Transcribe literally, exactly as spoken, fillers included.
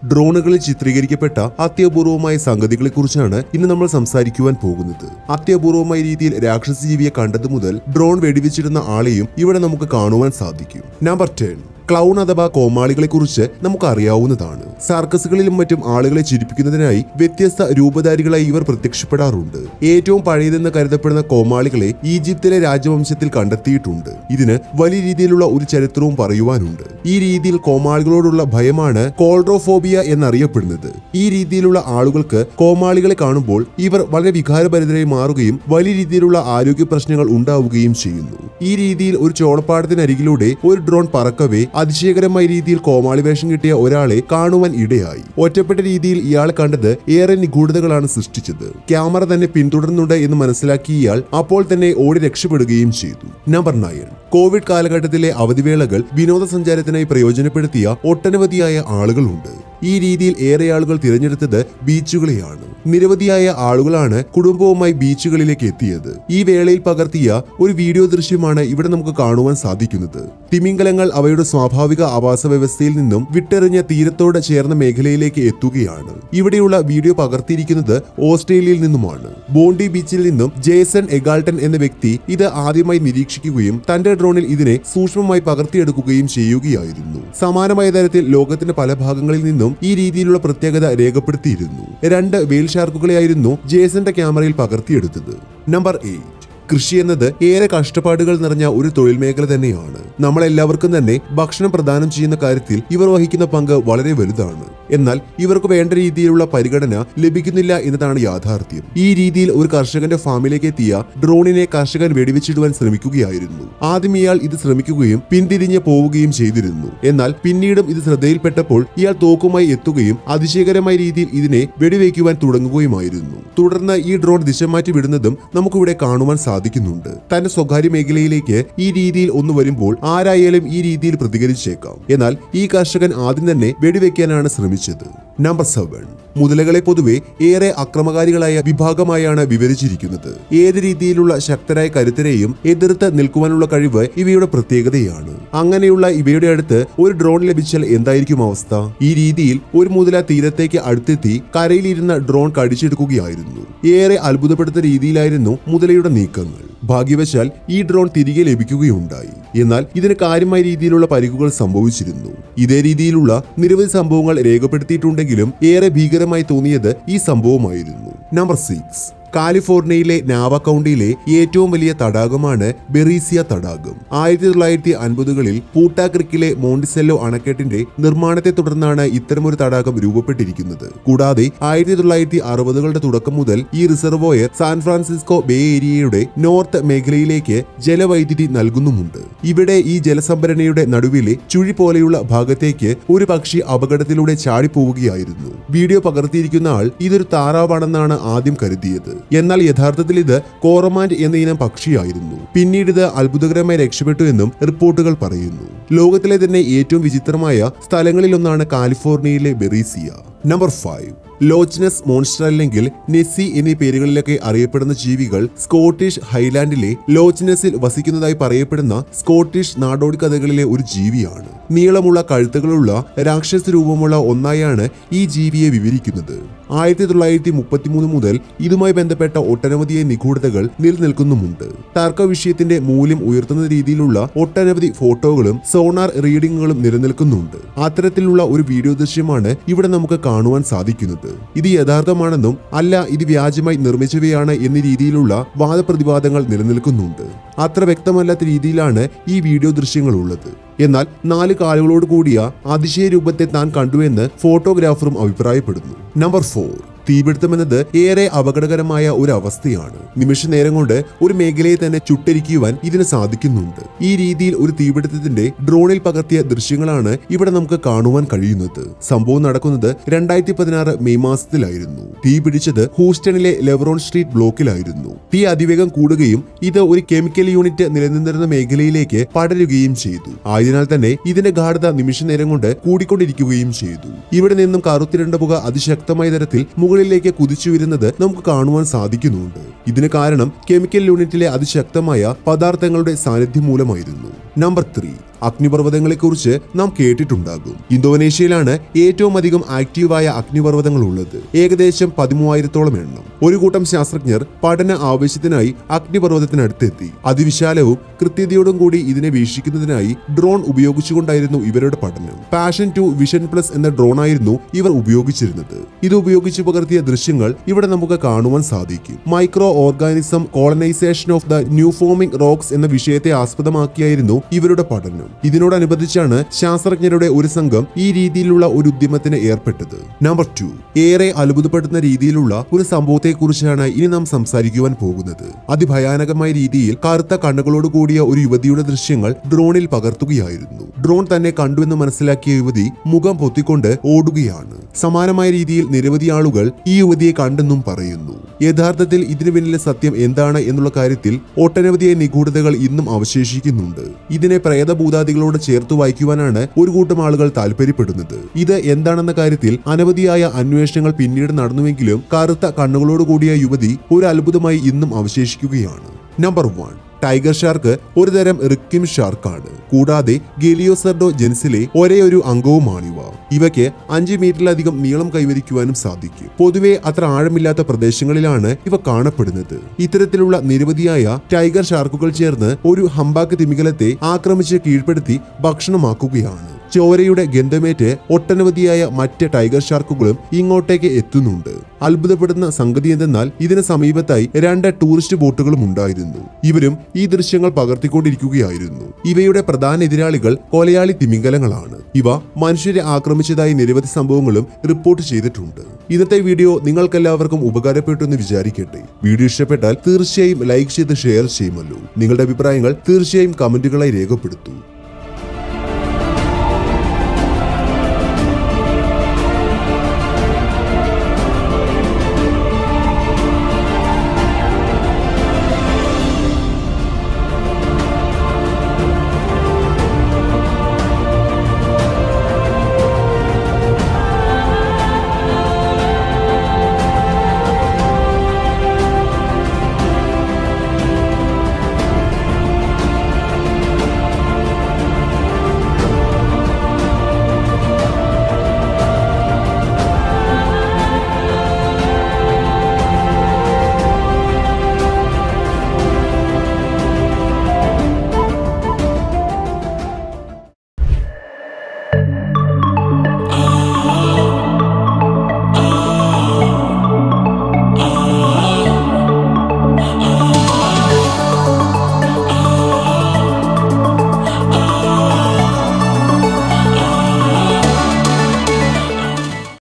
ഡ്രോണുകളിൽ ചിത്രീകരിക്കപ്പെട്ട അത്യപൂർവമായ സംഗതികളെക്കുറിച്ചാണ് ഇന്ന് നമ്മൾ സംസാരിക്കുവാൻ പോകുന്നത്. അത്യപൂർവമായ രീതിയിൽ രാക്ഷസ ജീവിയെ കണ്ടതു മുതൽ ഡ്രോൺ വെടിവെച്ചിരുന്ന ആളെയും ഇവിടെ നമുക്ക് കാണുവാൻ സാധിക്കും. നമ്പർ ടെൻ, ക്ലൗൺ അഥവാ കോമാളികളെ കുറിച്ച് നമുക്ക് അറിയാവുന്നതാണ്. സർക്കസുകളിലും മറ്റും ആളുകളെ ചിരിപ്പിക്കുന്നതിനായി വ്യത്യസ്ത രൂപധാരികളായി ഇവർ പ്രത്യക്ഷപ്പെടാറുണ്ട്. ഏറ്റവും പഴയതെന്ന് കരുതപ്പെടുന്ന കോമാളികളെ ഈജിപ്തിലെ രാജവംശത്തിൽ കണ്ടെത്തിയിട്ടുണ്ട്. ഇതിന് വലിയ രീതിയിലുള്ള ഒരു ചരിത്രവും പറയുവാനുണ്ട്. ഈ രീതിയിൽ കോമാളികളോടുള്ള ഭയമാണ് കോൾഡ്രോഫോബിയ എന്നറിയപ്പെടുന്നത്. ഈ രീതിയിലുള്ള ആളുകൾക്ക് കോമാളികളെ കാണുമ്പോൾ ഇവർ വളരെ വികാരഭരിതരായി മാറുകയും വലിയ രീതിയിലുള്ള ആരോഗ്യ പ്രശ്നങ്ങൾ ഉണ്ടാവുകയും ചെയ്യുന്നു. ഈ രീതിയിൽ ഒരു ചോളപ്പാടത്തിനരികിലൂടെ ഒരു ഡ്രോൺ പറക്കവേ അതിശയകരമായ രീതിയിൽ കോമാളി വേഷം കിട്ടിയ ഒരാളെ കാണുവാൻ ഇടയായി. ഒറ്റപ്പെട്ട രീതിയിൽ ഇയാൾ കണ്ടത് ഏറെ നിഗൂഢതകളാണ് സൃഷ്ടിച്ചത്. ക്യാമറ തന്നെ പിന്തുടരുന്നുണ്ട് എന്ന് മനസ്സിലാക്കിയ ഇയാൾ അപ്പോൾ തന്നെ ഓടി രക്ഷപ്പെടുകയും ചെയ്തു. നമ്പർ നയൻ, കോവിഡ് കാലഘട്ടത്തിലെ അവധിവേളകൾ വിനോദസഞ്ചാരത്തിനായി പ്രയോജനപ്പെടുത്തിയ ഒട്ടനവധിയായ ആളുകളുണ്ട്. ഈ രീതിയിൽ ഏറെ ആളുകൾ തിരഞ്ഞെടുത്തത് ബീച്ചുകളെയാണ്. നിരവധിയായ ആളുകളാണ് കുടുംബവുമായി ബീച്ചുകളിലേക്ക് എത്തിയത്. ഈ വേളയിൽ പകർത്തിയ ഒരു വീഡിയോ ദൃശ്യമാണ് ഇവിടെ നമുക്ക് കാണുവാൻ സാധിക്കുന്നത്. തിമിംഗലങ്ങൾ അവയുടെ സ്വാഭാവിക ആവാസ വ്യവസ്ഥയിൽ നിന്നും വിട്ടെറിഞ്ഞ തീരത്തോട് ചേർന്ന മേഖലയിലേക്ക് എത്തുകയാണ്. ഇവിടെയുള്ള വീഡിയോ പകർത്തിയിരിക്കുന്നത് ഓസ്ട്രേലിയയിൽ നിന്നുമാണ്. ബോണ്ടി ബീച്ചിൽ നിന്നും ജേസൺ എഗാൾട്ടൻ എന്ന വ്യക്തി ഇത് ആദ്യമായി നിരീക്ഷിക്കുകയും തന്റെ ഡ്രോണിൽ ഇതിനെ സൂക്ഷ്മമായി പകർത്തിയെടുക്കുകയും ചെയ്യുകയായിരുന്നു. സമാനമായ തരത്തിൽ ലോകത്തിന്റെ പല ഭാഗങ്ങളിൽ നിന്നും ഈ രീതിയിലുള്ള പ്രത്യേകത രേഖപ്പെടുത്തിയിരുന്നു. രണ്ട് വെയിൽ ഷാർക്കുകളെയായിരുന്നു ജേസന്റെ ക്യാമറയിൽ പകർത്തിയെടുത്തത്. നമ്പർ എയ്റ്റ്, കൃഷി എന്നത് ഏറെ കഷ്ടപ്പാടുകൾ നിറഞ്ഞ ഒരു തൊഴിൽ മേഖല തന്നെയാണ്. നമ്മളെല്ലാവർക്കും തന്നെ ഭക്ഷണം പ്രദാനം ചെയ്യുന്ന കാര്യത്തിൽ ഇവർ വഹിക്കുന്ന പങ്ക് വളരെ വലുതാണ്. എന്നാൽ ഇവർക്ക് വേണ്ട രീതിയിലുള്ള പരിഗണന ലഭിക്കുന്നില്ല എന്നതാണ് യാഥാർത്ഥ്യം. ഈ രീതിയിൽ ഒരു കർഷകന്റെ ഫാമിലേക്ക് എത്തിയ ഡ്രോണിനെ കർഷകൻ വെടിവെച്ചിടുവാൻ ശ്രമിക്കുകയായിരുന്നു. ആദ്യം ഇയാൾ ഇത് ശ്രമിക്കുകയും പിന്തിരിഞ്ഞ് പോവുകയും ചെയ്തിരുന്നു. എന്നാൽ പിന്നീടും ഇത് ശ്രദ്ധയിൽപ്പെട്ടപ്പോൾ ഇയാൾ തോക്കുമായി എത്തുകയും അതിശയകരമായ രീതിയിൽ ഇതിനെ വെടിവെക്കുവാൻ തുടങ്ങുകയുമായിരുന്നു. തുടർന്ന് ഈ ഡ്രോൺ ദിശ മാറ്റി വിടുന്നതും നമുക്കിവിടെ കാണുവാൻ സാധിക്കുന്നുണ്ട്. തന്റെ സ്വകാര്യ മേഖലയിലേക്ക് ഈ രീതിയിൽ ഒന്ന് വരുമ്പോൾ ആരായാലും ഈ രീതിയിൽ പ്രതികരിച്ചേക്കാം. എന്നാൽ ഈ കർഷകൻ ആദ്യം തന്നെ വെടിവെക്കാനാണ് ശ്രമിച്ചത്. നമ്പർ സെവൻ, മുതലകളെ പൊതുവെ ഏറെ അക്രമകാരികളായ വിഭാഗമായാണ് വിവരിച്ചിരിക്കുന്നത്. ഏത് രീതിയിലുള്ള ശക്തരായ കരുത്തരെയും എതിർത്ത് നിൽക്കുവാനുള്ള കഴിവ് ഇവയുടെ പ്രത്യേകതയാണ്. അങ്ങനെയുള്ള ഇവയുടെ അടുത്ത് ഒരു ഡ്രോൺ ലഭിച്ചാൽ എന്തായിരിക്കും അവസ്ഥ? ഈ രീതിയിൽ ഒരു മുതല തീരത്തേക്ക് അടുത്തെത്തി കരയിലിരുന്ന ഡ്രോൺ കടിച്ചെടുക്കുകയായിരുന്നു. ഏറെ അത്ഭുതപ്പെടുത്ത രീതിയിലായിരുന്നു മുതലയുടെ നീക്കങ്ങൾ. ഭാഗ്യവശാൽ ഈ ഡ്രോൺ തിരികെ ലഭിക്കുകയുണ്ടായി. എന്നാൽ ഇതിന് കാര്യമായ രീതിയിലുള്ള പരിക്കുകൾ സംഭവിച്ചിരുന്നു. ഇതേ രീതിയിലുള്ള നിരവധി സംഭവങ്ങൾ രേഖപ്പെടുത്തിയിട്ടുണ്ടെങ്കിലും ഏറെ ഭീകരമായി തോന്നിയത് ഈ സംഭവമായിരുന്നു. നമ്പർ സിക്സ്, കാലിഫോർണിയയിലെ നാവ കൗണ്ടിയിലെ ഏറ്റവും വലിയ തടാകമാണ് ബെറീസിയ തടാകം. ആയിരത്തി തൊള്ളായിരത്തി അൻപതുകളിൽ പൂട്ടാ ക്രിക്കിലെ മോണ്ടിസെല്ലോ അണക്കെട്ടിന്റെ നിർമ്മാണത്തെ തുടർന്നാണ് ഇത്തരമൊരു തടാകം രൂപപ്പെട്ടിരിക്കുന്നത്. കൂടാതെ ആയിരത്തി തൊള്ളായിരത്തി അറുപതുകളുടെ തുടക്കം മുതൽ ഈ റിസർവോയർ സാൻ ഫ്രാൻസിസ്കോ ബേ ഏരിയയുടെ നോർത്ത് മേഖലയിലേക്ക് ജലവൈദ്യുതി നൽകുന്നുമുണ്ട്. ഇവിടെ ഈ ജലസംഭരണിയുടെ നടുവിലെ ചുഴി പോലെയുള്ള ഭാഗത്തേക്ക് ഒരു പക്ഷി അപകടത്തിലൂടെ ചാടിപ്പോവുകയായിരുന്നു. വീഡിയോ പകർത്തിയിരിക്കുന്ന ആൾ ഇതൊരു താറാവാണെന്നാണ് ആദ്യം കരുതിയത്. എന്നാൽ യഥാർത്ഥത്തിൽ ഇത് കോറമാൻഡ് എന്ന ഇനം പക്ഷിയായിരുന്നു. പിന്നീട് ഇത് അത്ഭുതകരമായി രക്ഷപ്പെട്ടു എന്നും റിപ്പോർട്ടുകൾ പറയുന്നു. ലോകത്തിലെ തന്നെ ഏറ്റവും വിചിത്രമായ സ്ഥലങ്ങളിലൊന്നാണ് കാലിഫോർണിയയിലെ Berryessa. Number five, Loch Ness monster അല്ലെങ്കിൽ നെസ്സി എന്നീ പേരുകളിലൊക്കെ അറിയപ്പെടുന്ന ജീവികൾ സ്കോട്ടിഷ് ഹൈലാൻഡിലെ ലോച്ച്നെസ്സിൽ വസിക്കുന്നതായി പറയപ്പെടുന്ന സ്കോട്ടിഷ് നാടോടി കഥകളിലെ ഒരു ജീവിയാണ്. നീളമുള്ള കഴുത്തുകളുള്ള രാക്ഷസ രൂപമുള്ള ഒന്നായാണ് ഈ ജീവിയെ വിവരിക്കുന്നത്. ആയിരത്തി തൊള്ളായിരത്തി മുപ്പത്തിമൂന്ന് മുതൽ ഇതുമായി ബന്ധപ്പെട്ട ഒട്ടനവധിയായ നിഗൂഢതകൾ നിലനിൽക്കുന്നുമുണ്ട്. തർക്ക വിഷയത്തിന്റെ മൂല്യം ഉയർത്തുന്ന രീതിയിലുള്ള ഒട്ടനവധി ഫോട്ടോകളും സോണാർ റീഡിങ്ങുകളും നിലനിൽക്കുന്നുണ്ട്. അത്തരത്തിലുള്ള ഒരു വീഡിയോ ദൃശ്യമാണ് ഇവിടെ നമുക്ക് കാണുവാൻ സാധിക്കുന്നത്. ഇത് യഥാർത്ഥമാണെന്നും അല്ല ഇത് വ്യാജമായി നിർമ്മിച്ചവയാണ് എന്ന രീതിയിലുള്ള വാദപ്രതിവാദങ്ങൾ നിലനിൽക്കുന്നുണ്ട്. അത്ര വ്യക്തമല്ലാത്ത രീതിയിലാണ് ഈ വീഡിയോ ദൃശ്യങ്ങൾ ഉള്ളത്. എന്നാൽ നാല് കാലുകളോട് കൂടിയ അതിശയ രൂപത്തെ താൻ കണ്ടുവെന്ന് ഫോട്ടോഗ്രാഫറും അഭിപ്രായപ്പെടുന്നു. നമ്പർ ഫോർ, തീപിടുത്തമെന്നത് ഏറെ അപകടകരമായ ഒരു അവസ്ഥയാണ്. നിമിഷ നേരം കൊണ്ട് ഒരു മേഖലയെ തന്നെ ചുട്ടരിക്കുവാൻ ഇതിന് സാധിക്കുന്നുണ്ട്. ഈ രീതിയിൽ ഒരു തീപിടുത്തത്തിന്റെ ഡ്രോണിൽ പകർത്തിയ ദൃശ്യങ്ങളാണ് ഇവിടെ നമുക്ക് കാണുവാൻ കഴിയുന്നത്. സംഭവം നടക്കുന്നത് രണ്ടായിരത്തി പതിനാറ് മെയ് മാസത്തിലായിരുന്നു. തീ പിടിച്ചത് ഹൂസ്റ്റണിലെ ലെവറോൺ സ്ട്രീറ്റ് ബ്ലോക്കിലായിരുന്നു. തീ അതിവേഗം കൂടുകയും ഇത് ഒരു കെമിക്കൽ യൂണിറ്റ് നിലനിന്നിരുന്ന മേഖലയിലേക്ക് പടരുകയും ചെയ്തു. ആയതിനാൽ തന്നെ ഇതിന്റെ ഗാഢത നിമിഷ നേരം കൊണ്ട് കൂടിക്കൊണ്ടിരിക്കുകയും ചെയ്തു. ഇവിടെ നിന്നും കറുത്തിരണ്ട പുക അതിശക്തമായ തരത്തിൽ മുകളിലേക്ക് കുതിച്ചു വരുന്നത് നമുക്ക് കാണുവാൻ സാധിക്കുന്നുണ്ട്. ഇതിന് കാരണം കെമിക്കൽ യൂണിറ്റിലെ അതിശക്തമായ പദാർത്ഥങ്ങളുടെ സാന്നിധ്യം മൂലമായിരുന്നു. നമ്പർ ത്രീ, അഗ്നിപർവ്വതങ്ങളെക്കുറിച്ച് നാം കേട്ടിട്ടുണ്ടാകും. ഇന്തോനേഷ്യയിലാണ് ഏറ്റവും അധികം ആക്റ്റീവായ അഗ്നിപർവ്വതങ്ങൾ ഉള്ളത്. ഏകദേശം പതിമൂവായിരത്തോളം എണ്ണം. ഒരു കൂട്ടം ശാസ്ത്രജ്ഞർ പഠന ആവശ്യത്തിനായി അഗ്നിപർവ്വതത്തിനടുത്തെത്തി. അതിവിശാലവും കൃത്യതയോടും കൂടി ഇതിനെ വീക്ഷിക്കുന്നതിനായി ഡ്രോൺ ഉപയോഗിച്ചുകൊണ്ടായിരുന്നു ഇവരുടെ പഠനം. പാഷൻ ടു വിഷൻ പ്ലസ് എന്ന ഡ്രോൺ ആയിരുന്നു ഇവർ ഉപയോഗിച്ചിരുന്നത്. ഇത് ഉപയോഗിച്ച് പകർത്തിയ ദൃശ്യങ്ങൾ ഇവിടെ നമുക്ക് കാണുവാൻ സാധിക്കും. Micro organism colonisation of the new forming rocks എന്ന വിഷയത്തെ ആസ്പദമാക്കിയായിരുന്നു ഇവരുടെ പഠനം. ഇതിനോടനുബന്ധിച്ചാണ് ശാസ്ത്രജ്ഞരുടെ ഒരു സംഘം ഈ രീതിയിലുള്ള ഒരു ഉദ്യമത്തിന് ഏർപ്പെട്ടത്. നമ്പർ ടു, ഏറെ അത്ഭുതപ്പെടുന്ന രീതിയിലുള്ള ഒരു സംഭവത്തെക്കുറിച്ചാണ് ഇനി നാം സംസാരിക്കുവാൻ പോകുന്നത്. അതിഭയാനകമായ രീതിയിൽ കറുത്ത കണ്ണുകളോട് കൂടിയ ഒരു യുവതിയുടെ ദൃശ്യങ്ങൾ ഡ്രോണിൽ പകർത്തുകയായിരുന്നു. ഡ്രോൺ തന്നെ കണ്ടുവെന്ന് മനസ്സിലാക്കിയ യുവതി മുഖം പൊത്തിക്കൊണ്ട് ഓടുകയാണ്. സമാനമായ രീതിയിൽ നിരവധി ആളുകൾ ഈ യുവതിയെ കണ്ടെന്നും പറയുന്നു. യഥാർത്ഥത്തിൽ ഇതിനു പിന്നിലെ സത്യം എന്താണ് എന്നുള്ള കാര്യത്തിൽ ഒട്ടനവധിയായ നിഗൂഢതകൾ ഇന്നും അവശേഷിക്കുന്നുണ്ട്. ഇതിനെ പ്രേതഭൂതാദികളോട് ചേർത്ത് വായിക്കുവാനാണ് ഒരു കൂട്ടം ആളുകൾ താല്പര്യപ്പെടുന്നത്. ഇത് എന്താണെന്ന കാര്യത്തിൽ അനവധിയായ അന്വേഷണങ്ങൾ പിന്നീട് നടന്നുവെങ്കിലും കറുത്ത കണ്ണുകളോട് കൂടിയ യുവതി ഒരു അത്ഭുതമായി ഇന്നും അവശേഷിക്കുകയാണ്. നമ്പർ വൺ, ടൈഗർ ഷാർക്ക് ഒരു തരം റിക്കിം ഷാർക്കാണ്. കൂടാതെ ഗെലിയോസർഡോ ജെൻസിലെ ഒരേ ഒരു അംഗവുമാണിവ. ഇവയ്ക്ക് അഞ്ച് മീറ്ററിലധികം നീളം കൈവരിക്കുവാനും സാധിക്കും. പൊതുവെ അത്ര ആഴമില്ലാത്ത പ്രദേശങ്ങളിലാണ് ഇവ കാണപ്പെടുന്നത്. ഇത്തരത്തിലുള്ള നിരവധിയായ ടൈഗർ ഷാർക്കുകൾ ചേർന്ന് ഒരു ഹംബാക്ക് തിമിംഗലത്തെ ആക്രമിച്ച് കീഴ്പ്പെടുത്തി ഭക്ഷണമാക്കുകയാണ്. ചോരയുടെ ഗന്ധമേറ്റ് ഒട്ടനവധിയായ മറ്റ് ടൈഗർ ഷാർക്കുകളും ഇങ്ങോട്ടേക്ക് എത്തുന്നുണ്ട്. അത്ഭുതപ്പെടുന്ന സംഗതി എന്തെന്നാൽ ഇതിന് സമീപത്തായി രണ്ട് ടൂറിസ്റ്റ് ബോട്ടുകളും ഉണ്ടായിരുന്നു. ഇവരും ഈ ദൃശ്യങ്ങൾ പകർത്തിക്കൊണ്ടിരിക്കുകയായിരുന്നു. ഇവയുടെ പ്രധാന എതിരാളികൾ കൊലയാളി തിമിംഗലങ്ങളാണ്. ഇവ മനുഷ്യരെ ആക്രമിച്ചതായി നിരവധി സംഭവങ്ങളും റിപ്പോർട്ട് ചെയ്തിട്ടുണ്ട്. ഇന്നത്തെ വീഡിയോ നിങ്ങൾക്കെല്ലാവർക്കും ഉപകാരപ്പെട്ടു എന്ന് വിചാരിക്കട്ടെ. വീഡിയോ ഇഷ്ടപ്പെട്ടാൽ തീർച്ചയായും ലൈക്ക് ചെയ്ത് ഷെയർ ചെയ്യുമല്ലോ. നിങ്ങളുടെ അഭിപ്രായങ്ങൾ തീർച്ചയായും കമന്റുകളായി രേഖപ്പെടുത്തൂ.